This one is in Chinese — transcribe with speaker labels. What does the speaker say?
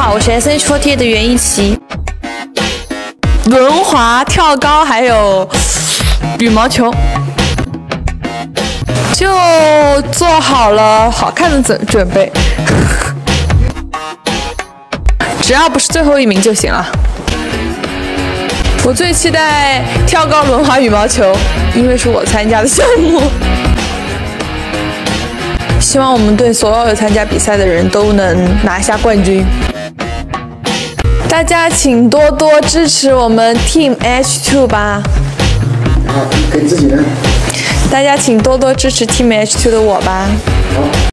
Speaker 1: 好，我是 SH48 的袁一奇。轮滑、跳高还有羽毛球，就做好了好看的准备，只要不是最后一名就行了。我最期待跳高、轮滑、羽毛球，因为是我参加的项目。希望我们队所有参加比赛的人都能拿下冠军。大家请多多支持我们 Team H2 吧。
Speaker 2: 好，给自己人。
Speaker 1: 大家请多多支持 Team H2 的我吧。好。